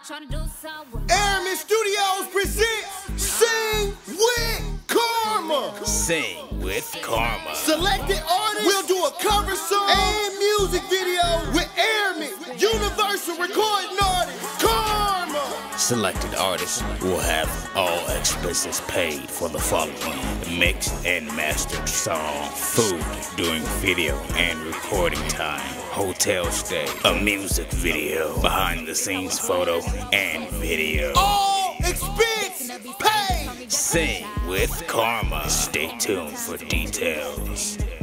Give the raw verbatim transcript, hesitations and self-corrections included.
Airman Studios presents Sing with Karma. Sing with Karma. Selected artists will do a cover song and music video with Airman, Universal Recording Artist, Karma. Selected artists will have all expenses paid for the following: mixed and mastered song, food during video and recording time, hotel stay, a music video, behind the scenes photo and video. All expense paid. Sing with Karma. Stay tuned for details.